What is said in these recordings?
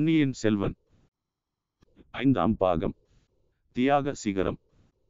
பொன்னியின் செல்வன் 5ஆம் பாகம் தியாக சிகரம்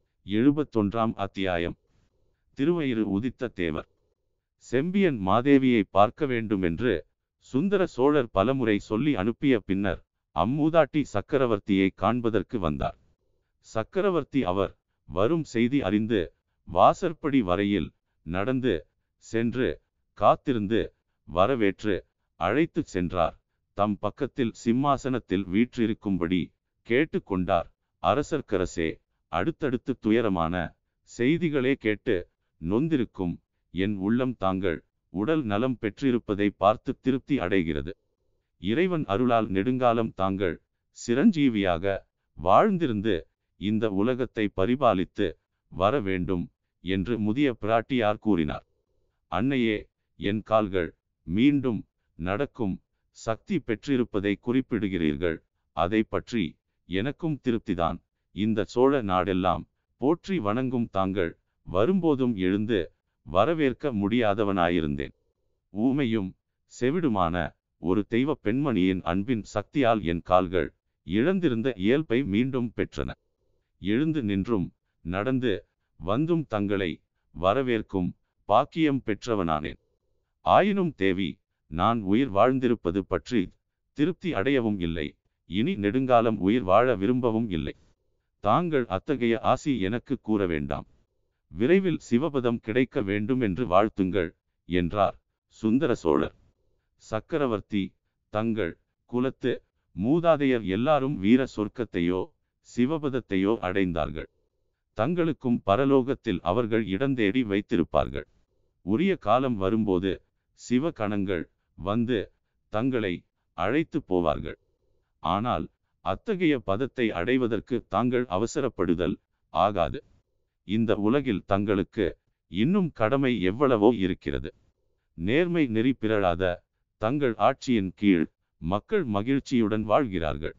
71ஆம் அத்தியாயம். திருவயிறு உதித்த தேவர். செம்பியன் மாதேவியை பார்க்க வேண்டுமென்று சுந்தர சோழர் பலமுறை சொல்லி அனுப்பிய பின்னர் அம்மூதாட்டி சக்கரவர்த்தியை காண்பதற்கு வந்தார். சக்கரவர்த்தி அவர் வரும் செய்தி அறிந்து வாசற்படி வரையில் நடந்து சென்று காத்திருந்து வரவேற்று அழைத்து சென்றார். தம் பக்கத்தில் சிம்மாசனத்தில் வீற்றிருக்கும்படி கேட்டு கொண்டார். அரசர்க்கரசே, அடுத்தடுத்து துயரமான செய்திகளே கேட்டு நொந்திருக்கும் என் உள்ளம் தாங்கள் உடல் நலம் பெற்றிருப்பதை பார்த்து திருப்தி அடைகிறது. இறைவன் அருளால் நெடுங்காலம் தாங்கள் சிரஞ்சீவியாக வாழ்ந்திருந்து இந்த உலகத்தை பரிபாலித்து வர வேண்டும் என்று முதிய பிராட்டியார் கூறினார். அன்னையே, என் கால்கள் மீண்டும் நடக்கும் சக்தி பெற்றிருப்பதை குறிப்பிடுகிறீர்கள். அதை பற்றி எனக்கும் திருப்திதான். இந்த சோழ நாடெல்லாம் போற்றி வணங்கும் தாங்கள் வரும்போதும் எழுந்து வரவேற்க முடியாதவனாயிருந்தேன். ஊமையும் செவிடுமான ஒரு தெய்வ பெண்மணியின் அன்பின் சக்தியால் என் கால்கள் இழந்திருந்த இயல்பை மீண்டும் பெற்றன. எழுந்து நின்றும் நடந்து வந்தும் தங்களை வரவேற்கும் பாக்கியம் பெற்றவனானேன். ஆயினும் தேவி, நான் உயிர் வாழ்ந்திருப்பது பற்றி திருப்தி அடையவும் இல்லை, இனி நெடுங்காலம் உயிர் வாழ விரும்பவும் இல்லை. தாங்கள் அத்தகைய ஆசி எனக்கு கூற வேண்டாம். விரைவில் சிவபதம் கிடைக்க வேண்டும் என்று வாழ்த்துங்கள் என்றார் சுந்தர சோழர். சக்கரவர்த்தி, தங்கள் குலத்து மூதாதையர் எல்லாரும் வீர சொர்க்கத்தையோ சிவபதத்தையோ அடைந்தார்கள். தங்களுக்கும் பரலோகத்தில் அவர்கள் இடந்தேடி வைத்திருப்பார்கள். உரிய காலம் வரும்போது சிவகணங்கள் வந்து தங்களை அழைத்து போவார்கள். ஆனால் அத்தகைய பதத்தை அடைவதற்கு தாங்கள் அவசரப்படுதல் ஆகாது. இந்த உலகில் தங்களுக்கு இன்னும் கடமை எவ்வளவோ இருக்கிறது. நேர்மை நெறி பிறழாத தங்கள் ஆட்சியின் கீழ் மக்கள் மகிழ்ச்சியுடன் வாழ்கிறார்கள்.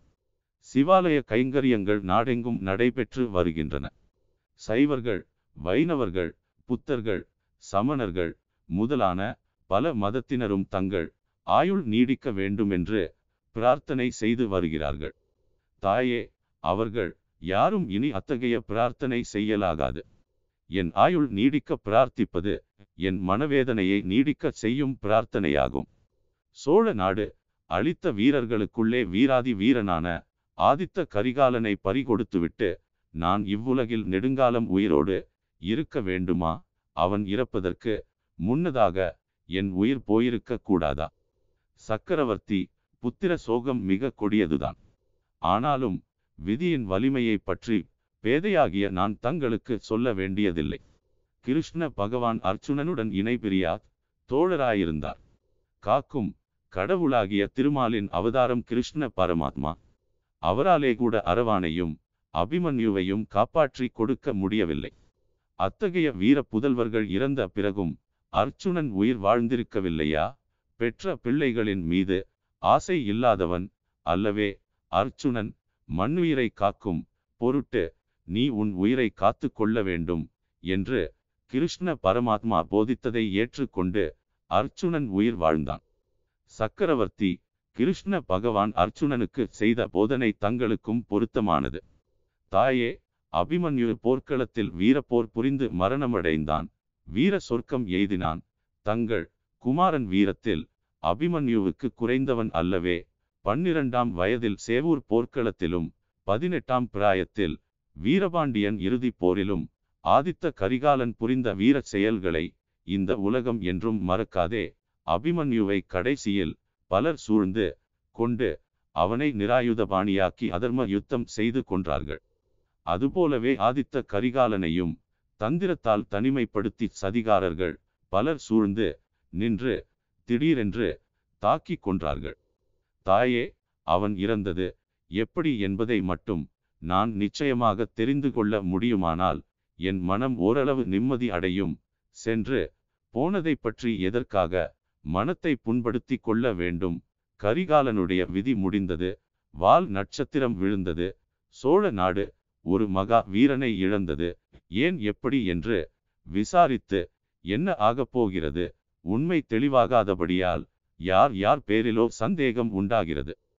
சிவாலய கைங்கரியங்கள் நாடெங்கும் நடைபெற்று வருகின்றன. சைவர்கள், வைணவர்கள், புத்தர்கள், சமணர்கள் முதலான பல மதத்தினரும் தங்கள் ஆயுள் நீடிக்க வேண்டுமென்று பிரார்த்தனை செய்து வருகிறார்கள். தாயே, அவர்கள் யாரும் இனி அத்தகைய பிரார்த்தனை செய்யலாகாது. என் ஆயுள் நீடிக்க பிரார்த்திப்பது என் மனவேதனையை நீடிக்க செய்யும் பிரார்த்தனையாகும். சோழ நாடு அளித்த வீரர்களுக்குள்ளே வீராதி வீரனான ஆதித்த கரிகாலனை பறிகொடுத்துவிட்டு நான் இவ்வுலகில் நெடுங்காலம் உயிரோடு இருக்க வேண்டுமா? அவன் இறப்பதற்கு முன்னதாக என் உயிர் போயிருக்க கூடாதா? சக்கரவர்த்தி, புத்திர சோகம் மிக கொடியதுதான். ஆனாலும் விதியின் வலிமையை பற்றி பேதையாகிய நான் தங்களுக்கு சொல்ல வேண்டியதில்லை. கிருஷ்ண பகவான் அர்ச்சுனனுடன் இணைபிரியா தோழராயிருந்தார். காக்கும் கடவுளாகிய திருமாலின் அவதாரம் கிருஷ்ண பரமாத்மா. அவராலே கூட அரவானையும் அபிமன்யுவையும் காப்பாற்றி கொடுக்க முடியவில்லை. அத்தகைய வீர புதல்வர்கள் இறந்த பிறகும் அர்ச்சுனன் உயிர் வாழ்ந்திருக்கவில்லையா? பெற்ற பிள்ளைகளின் மீது ஆசை இல்லாதவன் அல்லவே அர்ச்சுனன். மண்ணுயிரை காக்கும் பொருட்டு நீ உன் உயிரை காத்து கொள்ள வேண்டும் என்று கிருஷ்ண பரமாத்மா போதித்ததை ஏற்றுக்கொண்டு அர்ச்சுனன் உயிர் வாழ்ந்தான். சக்கரவர்த்தி, கிருஷ்ண பகவான் அர்ச்சுனனுக்கு செய்த போதனை தங்களுக்கும் பொருத்தமானது. தாயே, அபிமன்யு போர்க்களத்தில் வீரப்போர் புரிந்து மரணமடைந்தான். வீர சொர்க்கம் எய்தினான். தங்கள் குமாரன் வீரத்தில் அபிமன்யுவுக்கு குறைந்தவன் அல்லவே. 12ஆம் வயதில் சேவூர் போர்க்களத்திலும் 18ஆம் பிராயத்தில் வீரபாண்டியன் இறுதி போரிலும் ஆதித்த கரிகாலன் புரிந்த வீர செயல்களை இந்த உலகம் என்றும் மறக்காதே. அபிமன்யுவை கடைசியில் பலர் சூழ்ந்து கொண்டு அவனை நிராயுதபாணியாக்கி அதர்ம யுத்தம் செய்து கொன்றார்கள். அதுபோலவே ஆதித்த கரிகாலனையும் தந்திரத்தால் தனிமைப்படுத்தி சதிகாரர்கள் பலர் சூழ்ந்து நின்று திடீரென்று தாக்கி கொன்றார்கள். தாயே, அவன் இறந்தது எப்படி என்பதை மட்டும் நான் நிச்சயமாக தெரிந்து கொள்ள முடியுமானால் என் மனம் ஓரளவு நிம்மதி அடையும். சென்று போனதை பற்றி எதற்காக மனத்தை புண்படுத்தி கொள்ள வேண்டும்? கரிகாலனுடைய விதி முடிந்தது. வால் நட்சத்திரம் விழுந்தது. சோழ நாடு ஒரு மகா வீரனை இழந்தது. ஏன், எப்படி என்று விசாரித்து என்ன ஆகப் போகிறது? உண்மை தெளிவாகாதபடியால் யார் யார் பேரிலோ சந்தேகம் உண்டாகிறது.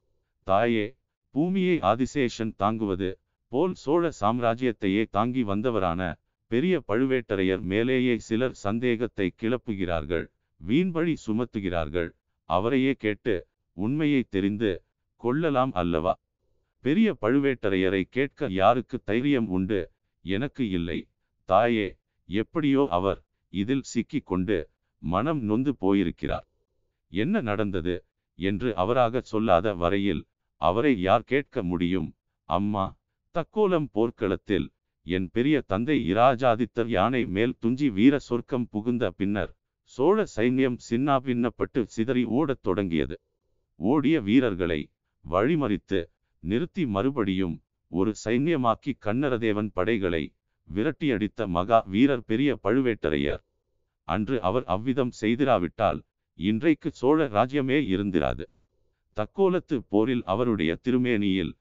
தாயே, பூமியை ஆதிசேஷன் தாங்குவது போல் சோழ சாம்ராஜ்யத்தையே தாங்கி வந்தவரான பெரிய பழுவேட்டரையர் மேலேயே சிலர் சந்தேகத்தை கிளப்புகிறார்கள், வீண்பழி சுமத்துகிறார்கள். அவரையே கேட்டு உண்மையை தெரிந்து கொள்ளலாம் அல்லவா? பெரிய பழுவேட்டரையரை கேட்க யாருக்கு தைரியம் உண்டு? எனக்கு இல்லை. தாயே, எப்படியோ அவர் இதில் சிக்கி கொண்டு மனம் நொந்து போயிருக்கிறார். என்ன நடந்தது என்று அவராக சொல்லாத வரையில் அவரை யார் கேட்க முடியும்? அம்மா, தக்கோலம் போர்க்களத்தில் என் பெரிய தந்தை இராஜாதித்தர் யானை மேல் துஞ்சி வீர சொர்க்கம் புகுந்த பின்னர் சோழ சைன்யம் சின்னாபின்னப்பட்டு சிதறி ஓடத் தொடங்கியது. ஓடிய வீரர்களை வழிமறித்து நிறுத்தி மறுபடியும் ஒரு சைன்யமாக்கி கன்னரதேவன் படைகளை விரட்டியடித்த மகா வீரர் பெரிய பழுவேட்டரையர். அன்று அவர் அவ்விதம் செய்திராவிட்டால் இன்றைக்கு சோழ ராஜ்யமே இருந்திராது. தக்கோலத்து போரில் அவருடைய திருமேனியில்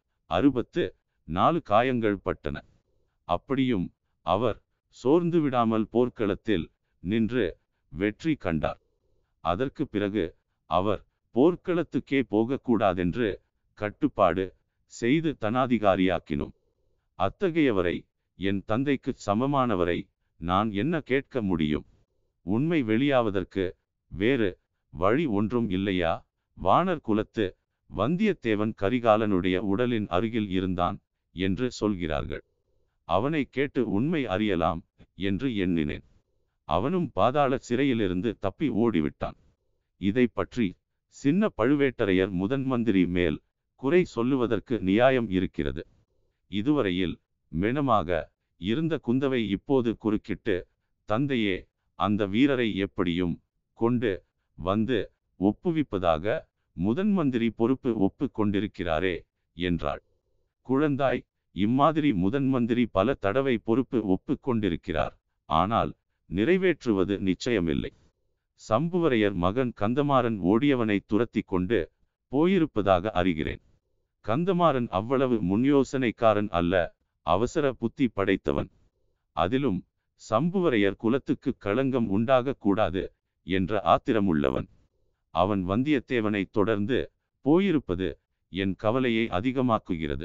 64 காயங்கள் பட்டன. அப்படியும் அவர் சோர்ந்து விடாமல் போர்க்களத்தில் நின்று வெற்றி கண்டார். அதற்கு பிறகு அவர் போர்க்களத்துக்கே போகக்கூடாதென்று கட்டுப்பாடு செய்து தனாதிகாரியாக்கினோம். அத்தகையவரை, என் தந்தைக்கு சமமானவரை நான் என்ன கேட்க முடியும்? உண்மை வெளியாவதற்கு வேறு வழி ஒன்றும் இல்லையா? வானர் குலத்து வந்தியத்தேவன் கரிகாலனுடைய உடலின் அருகில் இருந்தான் என்று சொல்கிறார்கள். அவனை கேட்டு உண்மை அறியலாம் என்று எண்ணினேன். அவனும் பாதாள சிறையிலிருந்து தப்பி ஓடிவிட்டான். இதை பற்றி சின்ன பழுவேட்டரையர் முதன்மந்திரி மேல் குறை சொல்லுவதற்கு நியாயம் இருக்கிறது. இதுவரையில் மெனமாக இருந்த குந்தவை இப்போது குறுக்கிட்டு, தந்தையே, அந்த வீரரை எப்படியும் கொண்டு வந்து ஒப்புவிப்பதாக முதன்மந்திரி பொறுப்பு ஒப்பு கொண்டிருக்கிறாரே என்றாள். குழந்தாய், இம்மாதிரி முதன்மந்திரி பல தடவை பொறுப்பு ஒப்பு கொண்டிருக்கிறார். ஆனால் நிறைவேற்றுவது நிச்சயமில்லை. சம்புவரையர் மகன் கந்தமாறன் ஓடியவனை துரத்தி கொண்டு போயிருப்பதாக அறிகிறேன். கந்தமாறன் அவ்வளவு முன்யோசனைக்காரன் அல்ல, அவசர புத்தி படைத்தவன். அதிலும் சம்புவரையர் குலத்துக்கு களங்கம் உண்டாகக்கூடாது என்ற ஆத்திரமுள்ளவன். அவன் வந்தியத்தேவனை தொடர்ந்து போயிருப்பது என் கவலையை அதிகமாக்குகிறது.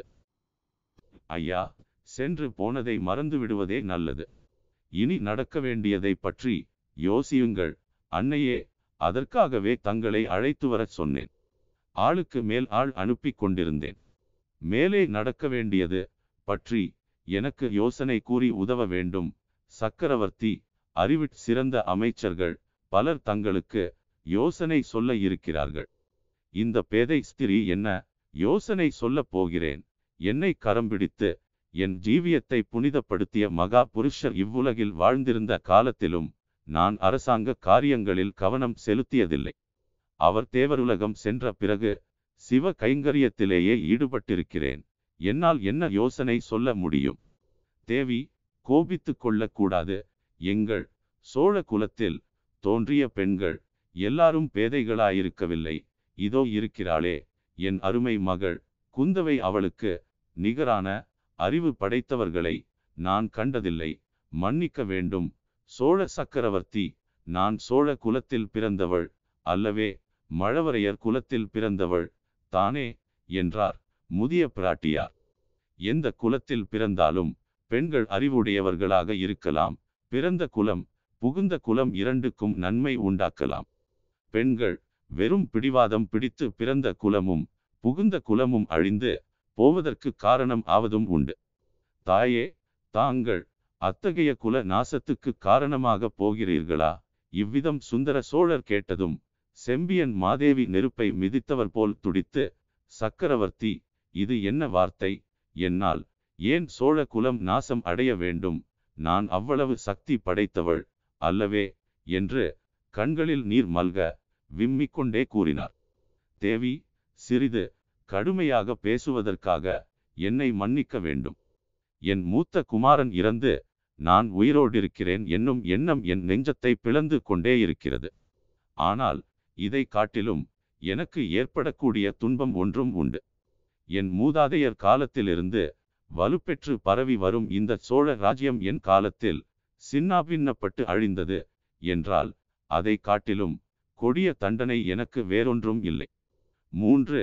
ஐயா, சென்று போனதை மறந்து விடுவதே நல்லது. இனி நடக்க வேண்டியதை பற்றி யோசியுங்கள். அன்னையே, அதற்காகவே தங்களை அழைத்து வரச் சொன்னேன். ஆளுக்கு மேல் ஆள் அனுப்பி கொண்டிருந்தேன். மேலே நடக்க வேண்டியது பற்றி எனக்கு யோசனை கூறி உதவ வேண்டும். சக்கரவர்த்தி அறிவிற் சிறந்த அமைச்சர்கள் பலர் தங்களுக்கு யோசனை சொல்ல இருக்கிறார்கள். இந்த பேதை ஸ்திரீ என்ன யோசனை சொல்லப் போகிறேன்? என்னை கரம் பிடித்து என் ஜீவியத்தை புனிதப்படுத்திய மகா புருஷர் இவ்வுலகில் வாழ்ந்திருந்த காலத்திலும் நான் அரசாங்க காரியங்களில் கவனம் செலுத்தியதில்லை. அவர் தேவருலகம் சென்ற பிறகு சிவ கைங்கரியத்திலேயே ஈடுபட்டிருக்கிறேன். என்னால் என்ன யோசனை சொல்ல முடியும்? தேவி, கோபித்து கொள்ளக்கூடாது. எங்கள் சோழ குலத்தில் தோன்றிய பெண்கள் எல்லாரும் பேதைகளாயிருக்கவில்லை. இதோ இருக்கிறாளே என் அருமை மகள் குந்தவை. அவளுக்கு நிகரான அறிவு படைத்தவர்களை நான் கண்டதில்லை. மன்னிக்க வேண்டும் சோழ சக்கரவர்த்தி. நான் சோழ குலத்தில் பிறந்தவள் அல்லவே, மழவரையர் குலத்தில் பிறந்தவள் தானே என்றார் முதிய பிராட்டியார். எந்த குலத்தில் பிறந்தாலும் பெண்கள் அறிவுடையவர்களாக இருக்கலாம். பிறந்த குலம் புகுந்த குலம் இரண்டுக்கும் நன்மை உண்டாக்கலாம். பெண்கள் வெறும் பிடிவாதம் பிடித்து பிறந்த குலமும் புகுந்த குலமும் அழிந்து போவதற்கு காரணம் ஆவதும் உண்டு. தாயே, தாங்கள் அத்தகைய குல நாசத்துக்கு காரணமாக போகிறீர்களா? இவ்விதம் சுந்தர சோழர் கேட்டதும் செம்பியன் மாதேவி நெருப்பை மிதித்தவர் போல் துடித்து, சக்கரவர்த்தி, இது என்ன வார்த்தை? என்னால் ஏன் சோழ குலம் நாசம் அடைய வேண்டும்? நான் அவ்வளவு சக்தி படைத்தவள் அல்லவே என்று கண்களில் நீர் மல்க விம்மிக்கொண்டே கூறினார். தேவி, சிறிது கடுமையாக பேசுவதற்காக என்னை மன்னிக்க வேண்டும். என் மூத்த குமாரன் இறந்து நான் உயிரோடிருக்கிறேன் என்னும் எண்ணம் என் நெஞ்சத்தை பிளந்து கொண்டே இருக்கிறது. ஆனால் இதை காட்டிலும் எனக்கு ஏற்படக்கூடிய துன்பம் ஒன்றும் உண்டு. என் மூதாதையர் காலத்திலிருந்து வலுப்பெற்று பரவி வரும் இந்த சோழ ராஜ்யம் என் காலத்தில் சின்னாபின்னப்பட்டு அழிந்தது என்றால் அதை காட்டிலும் கொடிய தண்டனை எனக்கு வேறொன்றும் இல்லை. 3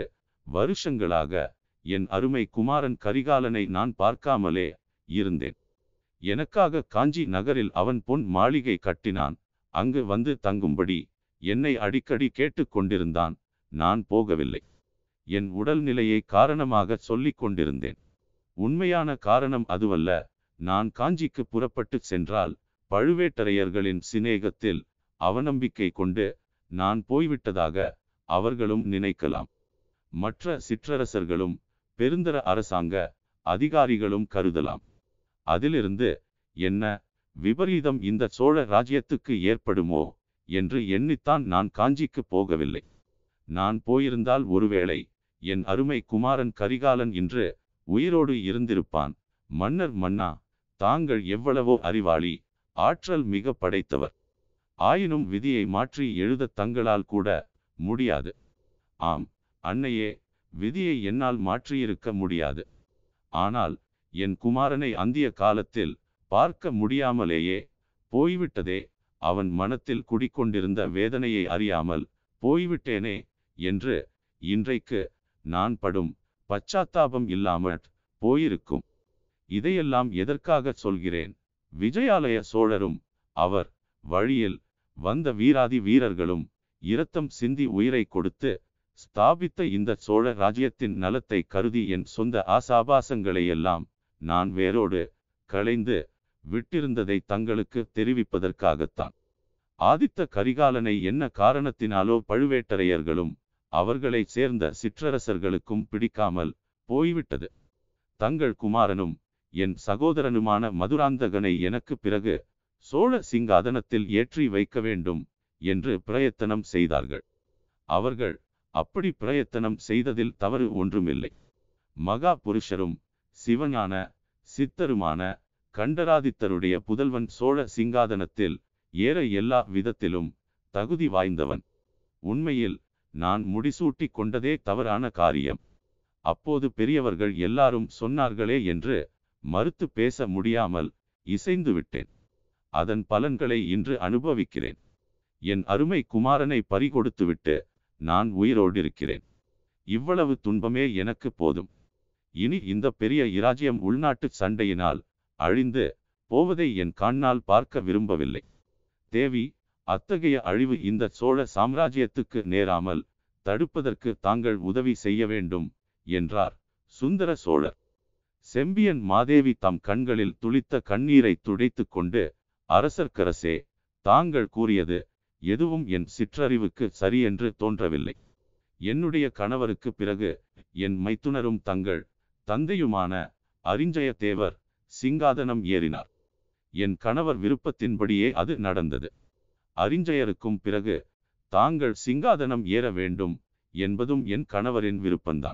வருஷங்களாக என் அருமை குமாரன் கரிகாலனை நான் பார்க்காமலே இருந்தேன். எனக்காக காஞ்சி நகரில் அவன் பொன் மாளிகை கட்டினான். அங்கு வந்து தங்கும்படி என்னை அடிக்கடி கேட்டு கொண்டிருந்தான். நான் போகவில்லை. என் உடல்நிலையை காரணமாக சொல்லிக் கொண்டிருந்தேன். உண்மையான காரணம் அதுவல்ல. நான் காஞ்சிக்கு புறப்பட்டு சென்றால் பழுவேட்டரையர்களின் சிநேகத்தில் அவநம்பிக்கை கொண்டு நான் போய்விட்டதாக அவர்களும் நினைக்கலாம். மற்ற சிற்றரசர்களும் பெருந்தர அரசாங்க அதிகாரிகளும் கருதலாம். அதிலிருந்து என்ன விபரீதம் இந்த சோழ ராஜ்யத்துக்கு ஏற்படுமோ என்று எண்ணித்தான் நான் காஞ்சிக்கு போகவில்லை. நான் போயிருந்தால் ஒருவேளை என் அருமை குமாரன் கரிகாலன் இன்று உயிரோடு இருந்திருப்பான். மன்னர் மன்னா, தாங்கள் எவ்வளவோ அறிவாளி, ஆற்றல் மிக படைத்தவர். ஆயினும் விதியை மாற்றி எழுத தங்களால் கூட முடியாது. ஆம் அன்னையே, விதியை என்னால் மாற்றியிருக்க முடியாது. ஆனால் என் குமாரனை அந்திய காலத்தில் பார்க்க முடியாமலேயே போய்விட்டதே. அவன் மனத்தில் குடிக்கொண்டிருந்த வேதனையை அறியாமல் போய்விட்டேனே என்று இன்றைக்கு நான் படும் பச்சாத்தாபம் இல்லாமல் போயிருக்கும். இதையெல்லாம் எதற்காக சொல்கிறேன்? விஜயாலய சோழரும் அவர் வழியில் வந்த வீராதி வீரர்களும் இரத்தம் சிந்தி உயிரை கொடுத்து ஸ்தாபித்த இந்த சோழ ராஜ்யத்தின் நலத்தை கருதி என் சொந்த ஆசாபாசங்களையெல்லாம் நான் வேரோடு களைந்து விட்டிருந்ததை தங்களுக்கு தெரிவிப்பதற்காகத்தான். ஆதித்த கரிகாலனை என்ன காரணத்தினாலோ பழுவேட்டரையர்களும் அவர்களை சேர்ந்த சிற்றரசர்களுக்கும் பிடிக்காமல் போய்விட்டது. தங்கள் குமாரனும் என் சகோதரனுமான மதுராந்தகனை எனக்கு பிறகு சோழ சிங்காதனத்தில் ஏற்றி வைக்க வேண்டும் என்று பிரயத்தனம் செய்தார்கள். அவர்கள் அப்படி பிரயத்தனம் செய்ததில் தவறு ஒன்றுமில்லை. மகா புருஷரும் சிவஞான சித்தருமான கண்டராதித்தருடைய புதல்வன் சோழ சிங்காதனத்தில் ஏற எல்லா விதத்திலும் தகுதி வாய்ந்தவன். உண்மையில் நான் முடிசூட்டி கொண்டதே தவறான காரியம். அப்போது பெரியவர்கள் எல்லாரும் சொன்னார்களே என்று மறுத்து பேச முடியாமல் இசைந்து விட்டேன். அதன் பலன்களை இன்று அனுபவிக்கிறேன். என் அருமை குமாரனை பறிகொடுத்துவிட்டு நான் உயிரோடிருக்கிறேன். இவ்வளவு துன்பமே எனக்கு போதும். இனி இந்த பெரிய இராஜ்யம் உள்நாட்டு சண்டையினால் அழிந்து போவதை என் கண்ணால் பார்க்க விரும்பவில்லை. தேவி, அத்தகைய அழிவு இந்த சோழ சாம்ராஜ்யத்துக்கு நேராமல் தடுப்பதற்கு தாங்கள் உதவி செய்ய வேண்டும் என்றார் சுந்தர சோழர். செம்பியன் மாதேவி தம் கண்களில் துளித்த கண்ணீரை துடைத்து கொண்டு, அரசர்க்கரசே, தாங்கள் கூறியது எதுவும் என் சிற்றறிவுக்கு சரியென்று தோன்றவில்லை. என்னுடைய கணவருக்கு பிறகு என் மைத்துனரும் தங்கள் தந்தையுமான அரிஞ்சயத்தேவர் சிங்காதனம் ஏறினார். என் கணவர் விருப்பத்தின்படியே அது நடந்தது. அரிஞ்சயருக்கும் பிறகு தாங்கள் சிங்காதனம் ஏற வேண்டும் என்பதும் என் கணவரின் விருப்பம்தான்.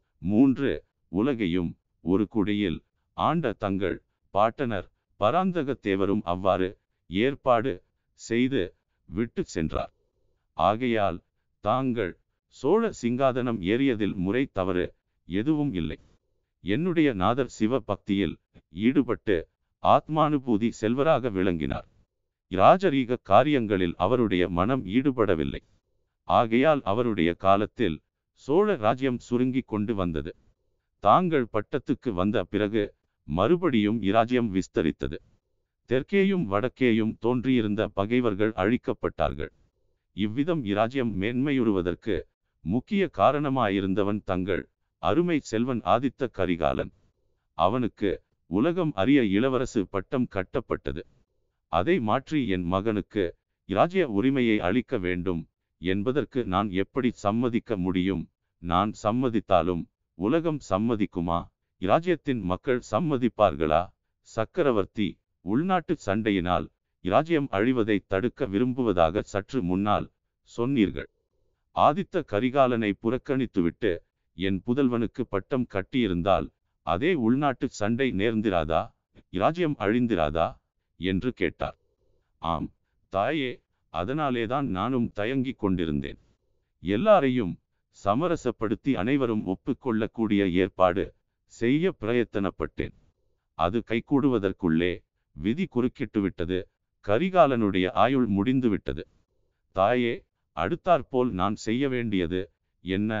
3 உலகையும் ஒரு குடியில் ஆண்ட தங்கள் பாட்டனர் பராந்தகத்தேவரும் அவ்வாறு ஏற்பாடு செய்து விட்டு சென்றார். ஆகையால் தாங்கள் சோழ சிங்காதனம் ஏறியதில் முறை தவறு எதுவும் இல்லை. என்னுடைய நாதர் சிவ பக்தியில் ஈடுபட்டு ஆத்மானுபூதி செல்வராக விளங்கினார். இராஜரீக காரியங்களில் அவருடைய மனம் ஈடுபடவில்லை. ஆகையால் அவருடைய காலத்தில் சோழ ராஜ்யம் சுருங்கி கொண்டு வந்தது. தாங்கள் பட்டத்துக்கு வந்த பிறகு மறுபடியும் இராஜ்யம் விஸ்தரித்தது. தெற்கேயும் வடக்கேயும் தோன்றியிருந்த பகைவர்கள் அழிக்கப்பட்டார்கள். இவ்விதம் இராஜ்யம் மேன்மையுறுவதற்கு முக்கிய காரணமாயிருந்தவன் தங்கள் அருமை செல்வன் ஆதித்த கரிகாலன். அவனுக்கு உலகம் அறிய இளவரசு பட்டம் கட்டப்பட்டது. அதை மாற்றி என் மகனுக்கு இராஜ்ய உரிமையை அளிக்க வேண்டும் என்பதற்கு நான் எப்படி சம்மதிக்க முடியும்? நான் சம்மதித்தாலும் உலகம் சம்மதிக்குமா? இராஜ்யத்தின் மக்கள் சம்மதிப்பார்களா? சக்கரவர்த்தி, உள்நாட்டு சண்டையினால் இராஜ்யம் அழிவதை தடுக்க விரும்புவதாக சற்று முன்னால் சொன்னீர்கள். ஆதித்த கரிகாலனை புறக்கணித்துவிட்டு என் புதல்வனுக்கு பட்டம் கட்டியிருந்தால் அதே உள்நாட்டு சண்டை நேர்ந்திராதா? இராஜ்யம் அழிந்திராதா என்று கேட்டார். ஆம் தாயே, அதனாலேதான் நானும் தயங்கிக் கொண்டிருந்தேன். எல்லாரையும் சமரசப்படுத்தி அனைவரும் ஒப்புக்கொள்ளக்கூடிய ஏற்பாடு செய்ய பிரயத்தனப்பட்டேன். அது கைகூடுவதற்குள்ளே விதி குறுக்கிட்டுவிட்டது. கரிகாலனுடைய ஆயுள் முடிந்துவிட்டது. தாயே, அடுத்தாற்போல் நான் செய்ய வேண்டியது என்ன?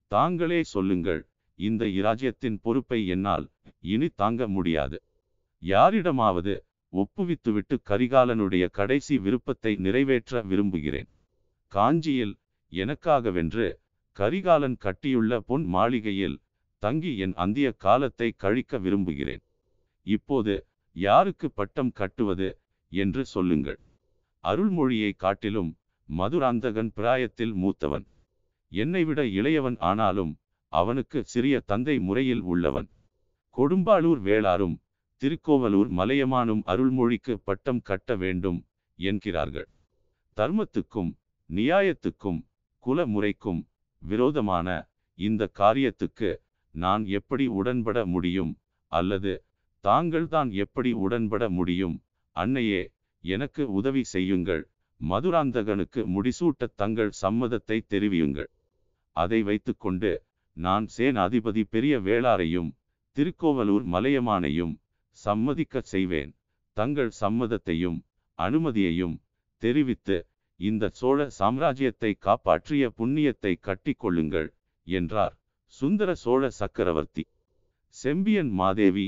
தாங்களே சொல்லுங்கள், இந்த இராஜ்யத்தின் பொறுப்பை என்னால் இனி தாங்க முடியாது. யாரிடமாவது ஒப்புவித்துவிட்டு கரிகாலனுடைய கடைசி விருப்பத்தை நிறைவேற்ற விரும்புகிறேன். காஞ்சியில் எனக்காகவென்று கரிகாலன் கட்டியுள்ள பொன் மாளிகையில் தங்கி என் அந்திய காலத்தை கழிக்க விரும்புகிறேன். இப்போது யாருக்கு பட்டம் கட்டுவது என்று சொல்லுங்கள். அருள்மொழியை காட்டிலும் மதுராந்தகன் பிராயத்தில் மூத்தவன். என்னை விட இளையவன், ஆனாலும் அவனுக்கு சிறிய தந்தை முறையில் உள்ளவன். கொடும்பாளூர் வேளாரும் திருக்கோவலூர் மலையமானும் அருள்மொழிக்கு பட்டம் கட்ட வேண்டும் என்கிறார்கள். தர்மத்துக்கும் நியாயத்துக்கும் குல முறைக்கும் விரோதமான இந்த காரியத்துக்கு நான் எப்படி உடன்பட முடியும்? அல்லது தாங்கள்தான் எப்படி உடன்பட முடியும்? அன்னையே, எனக்கு உதவி செய்யுங்கள். மதுராந்தகனுக்கு முடிசூட்ட தங்கள் சம்மதத்தை தெரிவியுங்கள். அதை வைத்துக்கொண்டு நான் சேனாதிபதி பெரிய வேளாரையும் திருக்கோவலூர் மலையமானையும் சம்மதிக்க செய்வேன். தங்கள் சம்மதத்தையும் அனுமதியையும் தெரிவித்து இந்த சோழ சாம்ராஜ்யத்தை காப்பாற்றிய புண்ணியத்தை கட்டிக்கொள்ளுங்கள் என்றார் சுந்தர சோழ சக்கரவர்த்தி. செம்பியன் மாதேவி,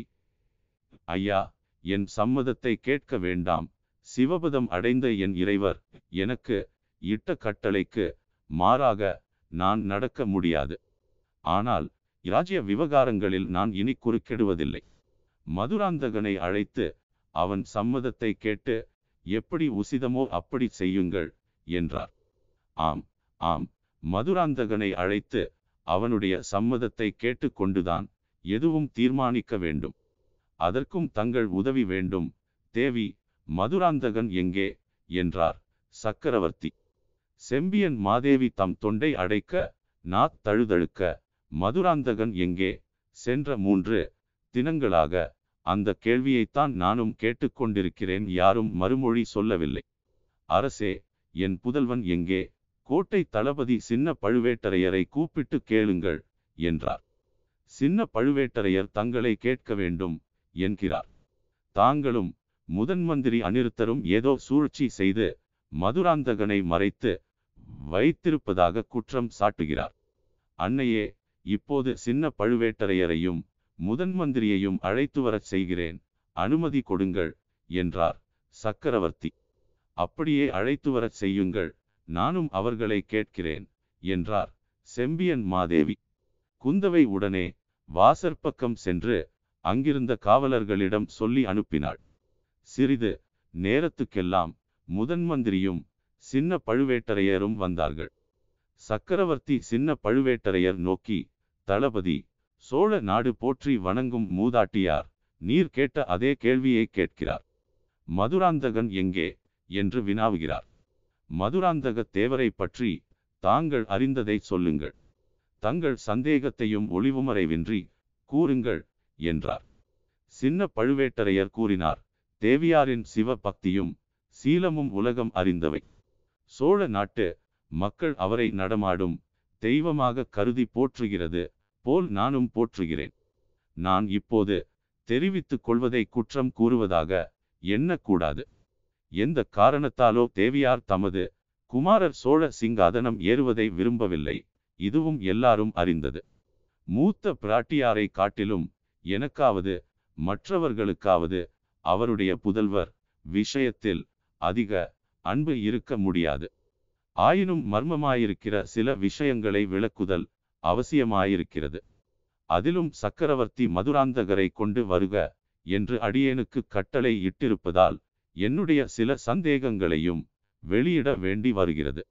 ஐயா, என் சம்மதத்தை கேட்க வேண்டாம். சிவபதம் அடைந்த என் இறைவர் எனக்கு இட்ட கட்டளைக்கு மாறாக நான் நடக்க முடியாது. ஆனால் இராஜ்ய விவகாரங்களில் நான் இனி குறுக்கிடுவதில்லை. மதுராந்தகனை அழைத்து அவன் சம்மதத்தை கேட்டு எப்படி உசிதமோ அப்படி செய்யுங்கள் என்றார். ஆம் ஆம், மதுராந்தகனை அழைத்து அவனுடைய சம்மதத்தை கேட்டுக்கொண்டுதான் எதுவும் தீர்மானிக்க வேண்டும். அதற்கும் தங்கள் உதவி வேண்டும். தேவி, மதுராந்தகன் எங்கே என்றார் சக்கரவர்த்தி. செம்பியன் மாதேவி தம் தொண்டை அடைக்க நாத் தழுதழுக்க, மதுராந்தகன் எங்கே? சென்ற 3 தினங்களாக அந்த கேள்வியைத்தான் நானும் கேட்டுக்கொண்டிருக்கிறேன். யாரும் மறுமொழி சொல்லவில்லை. அரசே, என் புதல்வன் எங்கே? கோட்டை தளபதி சின்ன பழுவேட்டரையரை கூப்பிட்டு கேளுங்கள் என்றார். சின்ன பழுவேட்டரையர் தங்களை கேட்க வேண்டும் என்கிறார். தாங்களும் முதன்மந்திரி அநிருத்தரும் ஏதோ சூழ்ச்சி செய்து மதுராந்தகனை மறைத்து வைத்திருப்பதாக குற்றம் சாட்டுகிறார். அன்னையே, இப்போது சின்ன பழுவேட்டரையரையும் முதன்மந்திரியையும் அழைத்து வரச் செய்கிறேன். அனுமதி கொடுங்கள் என்றார் சக்கரவர்த்தி. அப்படியே அழைத்து வரச் செய்யுங்கள், நானும் அவர்களை கேட்கிறேன் என்றார் செம்பியன் மாதேவி. குந்தவை உடனே வாசற்பக்கம் சென்று அங்கிருந்த காவலர்களிடம் சொல்லி அனுப்பினாள். சிறிது நேரத்துக்கெல்லாம் முதன்மந்திரியும் சின்ன பழுவேட்டரையரும் வந்தார்கள். சக்கரவர்த்தி சின்ன பழுவேட்டரையர் நோக்கி, தளபதி, சோழ நாடு போற்றி வணங்கும் மூதாட்டியார் நீர் கேட்ட அதே கேள்வியை கேட்கிறார். மதுராந்தகன் எங்கே என்று வினாவுகிறார். மதுராந்தக தேவரை பற்றி தாங்கள் அறிந்ததை சொல்லுங்கள். தங்கள் சந்தேகத்தையும் ஒளிவுமறைவின்றி கூறுங்கள் என்றார். சின்ன பழுவேட்டரையர் கூறினார், தேவியாரின் சிவ பக்தியும் சீலமும் உலகம் அறிந்தவை. சோழ நாட்டு மக்கள் அவரை நடமாடும் தெய்வமாக கருதி போற்றுகிறது போல் நானும் போற்றுகிறேன். நான் இப்போது தெரிவித்துக் கொள்வதை குற்றம் கூறுவதாக எண்ணக்கூடாது. எந்த காரணத்தாலோ தேவியார் தமது குமாரர் சோழ சிங்காதனம் ஏறுவதை விரும்பவில்லை. இதுவும் எல்லாரும் அறிந்தது. மூத்த பிராட்டியாரை காட்டிலும் எனக்காவது மற்றவர்களுக்காவது அவருடைய புதல்வர் விஷயத்தில் அதிக அன்பு இருக்க முடியாது. ஆயினும் மர்மமாயிருக்கிற சில விஷயங்களை விளக்குதல் அவசியமாயிருக்கிறது. அதிலும் சக்கரவர்த்தி மதுராந்தகரை கொண்டு வருக என்று அடியேனுக்கு கட்டளை இட்டிருப்பதால் என்னுடைய சில சந்தேகங்களையும் வெளியிட வேண்டி வருகிறது.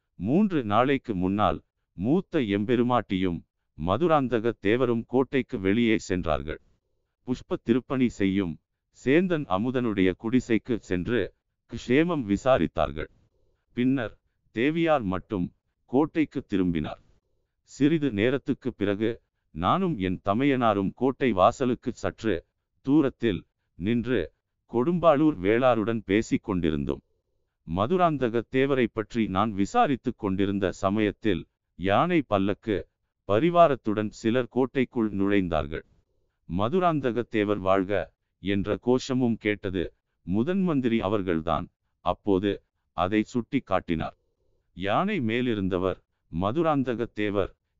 3 நாளைக்கு முன்னால் மூத்த எம்பெருமாட்டியும் மதுராந்தக தேவரும் கோட்டைக்கு வெளியே சென்றார்கள். புஷ்ப திருப்பணி செய்யும் சேந்தன் அமுதனுடைய குடிசைக்கு சென்று க்ஷேமம் விசாரித்தார்கள். பின்னர் தேவியார் மட்டும் கோட்டைக்கு திரும்பினார். சிறிது நேரத்துக்கு பிறகு நானும் என் தமையனாரும் கோட்டை வாசலுக்கு சற்று தூரத்தில் நின்று கொடும்பாளூர் வேளாருடன் பேசிக் கொண்டிருந்தோம். மதுராந்தக தேவரை பற்றி நான் விசாரித்து கொண்டிருந்த சமயத்தில் யானை பல்லக்கு பரிவாரத்துடன் சிலர் கோட்டைக்குள் நுழைந்தார்கள். மதுராந்தக தேவர் வாழ்க என்ற கோஷமும் கேட்டது. முதன்மந்திரி அவர்கள்தான் அப்போது அதை சுட்டி காட்டினார். யானை மேலிருந்தவர் மதுராந்தக தேவர்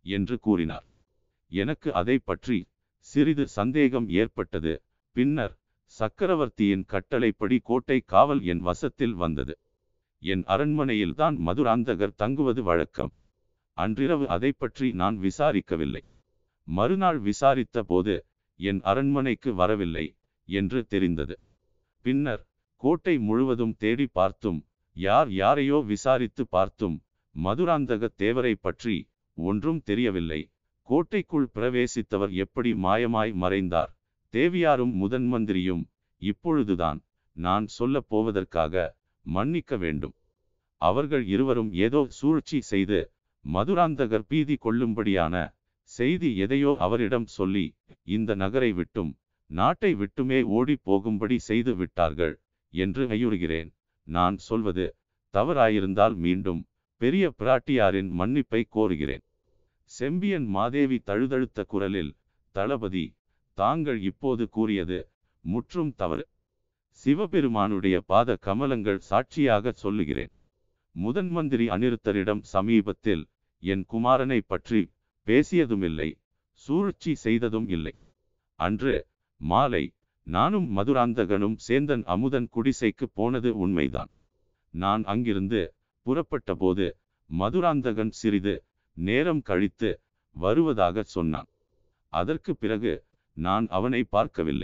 என்று கூறினார். எனக்கு அதை பற்றி சிறிது சந்தேகம் ஏற்பட்டது. பின்னர் சக்கரவர்த்தியின் கட்டளைப்படி கோட்டை காவல் என் வசத்தில் வந்தது. என் அரண்மனையில்தான் மதுராந்தகர் தங்குவது வழக்கம். அன்றிரவு அதை பற்றி நான் விசாரிக்கவில்லை. மறுநாள் விசாரித்த போது என் அரண்மனைக்கு வரவில்லை என்று தெரிந்தது. பின்னர் கோட்டை முழுவதும் தேடி பார்த்தும் யார் யாரையோ விசாரித்து பார்த்தும் மதுராந்தக தேவரை பற்றி ஒன்றும் தெரியவில்லை. கோட்டைக்குள் பிரவேசித்தவர் எப்படி மாயமாய் மறைந்தார்? தேவியாரும் முதன் மந்திரியும் இப்பொழுதுதான் நான் சொல்லப் போவதற்காக மன்னிக்க வேண்டும். அவர்கள் இருவரும் ஏதோ சூழ்ச்சி செய்து மதுராந்தகர் பீதி கொள்ளும்படியான செய்தி எதையோ அவரிடம் சொல்லி இந்த நகரை விட்டும் நாட்டை விட்டுமே ஓடி போகும்படி செய்து விட்டார்கள் என்று ஐயுறுகிறேன். நான் சொல்வது தவறாயிருந்தால் மீண்டும் பெரிய பிராட்டியாரின் மன்னிப்பை கோருகிறேன். செம்பியன் மாதேவி தழுதழுத்த குரலில், தளபதி, தாங்கள் இப்போது கூறியது முற்றும் தவறு. சிவபெருமானுடைய பாத கமலங்கள் சாட்சியாக சொல்லுகிறேன். முதன் மந்திரி அநிருத்தரிடம் சமீபத்தில் என் குமாரனை பற்றி பேசியதுமில்லை, சூழ்ச்சி செய்ததும் இல்லை. அன்று மாலை நானும் மதுராந்தகனும் சேந்தன் அமுதன் குடிசைக்கு போனது உண்மைதான். நான் அங்கிருந்து புறப்பட்ட போது மதுராந்தகன் சிறிது நேரம் கழித்து வருவதாக சொன்னான். அதற்கு பிறகு நான் அவனை பார்க்கவில்லை.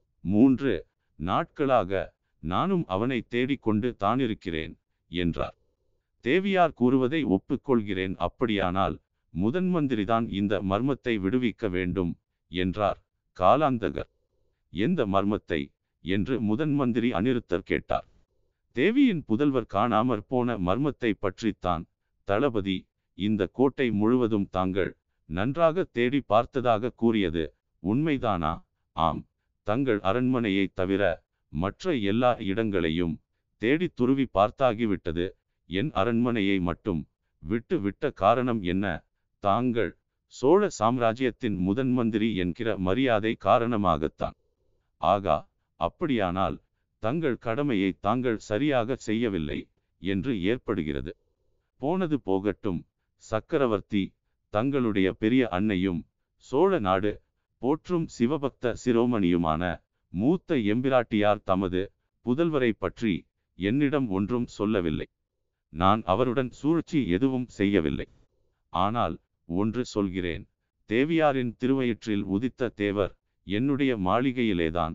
3 நாட்களாக நானும் அவனை தேடிக்கொண்டு தானிருக்கிறேன் என்றார். தேவியார் கூறுவதை ஒப்புக்கொள்கிறேன். அப்படியானால் முதன் மந்திரிதான் இந்த மர்மத்தை விடுவிக்க வேண்டும் என்றார் காலாந்தகர். எந்த மர்மத்தை என்று முதன் மந்திரி அநிருத்தர் கேட்டார். தேவியின் புதல்வர் காணாமற் போன மர்மத்தை பற்றித்தான் தளபதி. இந்த கோட்டை முழுவதும் தாங்கள் நன்றாக தேடி பார்த்ததாக கூறியது உண்மைதானா? ஆம், தங்கள் அரண்மனையை தவிர மற்ற எல்லா இடங்களையும் தேடி துருவி பார்த்தாகிவிட்டது. என் அரண்மனையை மட்டும் விட்டு விட்ட காரணம் என்ன? தாங்கள் சோழ சாம்ராஜ்யத்தின் முதன் மந்திரி என்கிற மரியாதை காரணமாகத்தான். ஆகா, அப்படியானால் தங்கள் கடமையை தாங்கள் சரியாக செய்யவில்லை என்று ஏற்படுகிறது. போனது போகட்டும். சக்கரவர்த்தி, தங்களுடைய பெரிய அன்னையும் சோழ நாடு போற்றும் சிவபக்த சிரோமணியுமான மூத்த எம்பிராட்டியார் தமது புதல்வரை பற்றி என்னிடம் ஒன்றும் சொல்லவில்லை. நான் அவருடன் சூழ்ச்சி எதுவும் செய்யவில்லை. ஆனால் ஒன்று சொல்கிறேன். தேவியாரின் திருவயிற்றில் உதித்த தேவர் என்னுடைய மாளிகையிலேதான்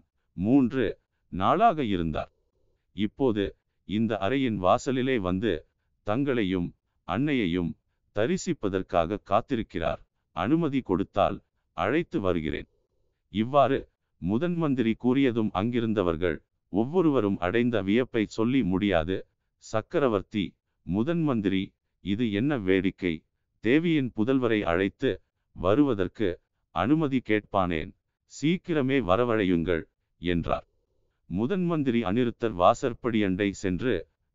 3 நாளாக இருந்தார். இப்போது இந்த அறையின் வாசலிலே வந்து தங்களையும் அன்னையையும் தரிசிப்பதற்காக காத்திருக்கிறார். அனுமதி கொடுத்தால் அழைத்து வருகிறேன். இவ்வாறு முதன் மந்திரி கூறியதும் அங்கிருந்தவர்கள் ஒவ்வொருவரும் அடைந்த வியப்பை சொல்லி முடியாது. சக்கரவர்த்தி, முதன் மந்திரி, இது என்ன வேடிக்கை? தேவியின் புதல்வரை அழைத்து வருவதற்கு அனுமதி கேட்பானேன், சீக்கிரமே வரவழையுங்கள் என்றார். முதன் மந்திரி அநிருத்தர் வாசற்படியண்டை சென்று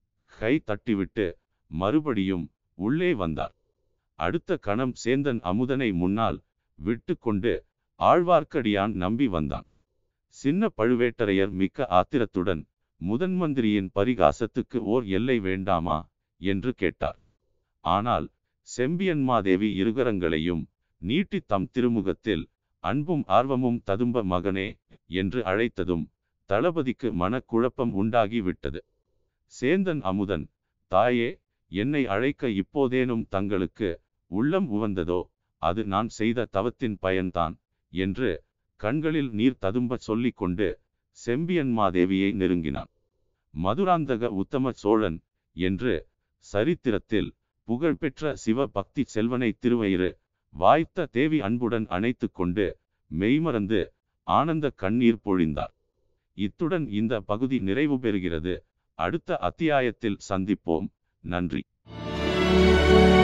கை தட்டிவிட்டு மறுபடியும் உள்ளே வந்தார். அடுத்த கணம் சேந்தன் அமுதனை முன்னால் விட்டு கொண்டு ஆழ்வார்க்கடியான் நம்பி வந்தான். சின்ன பழுவேட்டரையர் மிக்க ஆத்திரத்துடன், முதன் மந்திரியின் பரிகாசத்துக்கு ஓர் எல்லை வேண்டாமா என்று கேட்டார். ஆனால் செம்பியன்மாதேவி இருகரங்களையும் நீட்டி தம் திருமுகத்தில் அன்பும் ஆர்வமும் ததும்ப மகனே என்று அழைத்ததும் தளபதிக்கு மனக்குழப்பம் உண்டாகிவிட்டது. சேந்தன் அமுதன், தாயே, என்னை அழைக்க இப்போதேனும் தங்களுக்கு உள்ளம் உவந்ததோ? அது நான் செய்த தவத்தின் பயன்தான் என்று கண்களில் நீர் ததும்ப சொல்லிக் கொண்டு செம்பியன்மாதேவியை நெருங்கினான். மதுராந்தக உத்தம சோழன் என்று சரித்திரத்தில் புகழ்பெற்ற சிவ பக்தி செல்வனை திருவயிறு வாய்த்த தேவி அன்புடன் அணைத்து கொண்டு மெய்மறந்து ஆனந்த கண்ணீர் பொழிந்தார். இத்துடன் இந்த பகுதி நிறைவு பெறுகிறது. அடுத்த அத்தியாயத்தில் சந்திப்போம். நன்றி.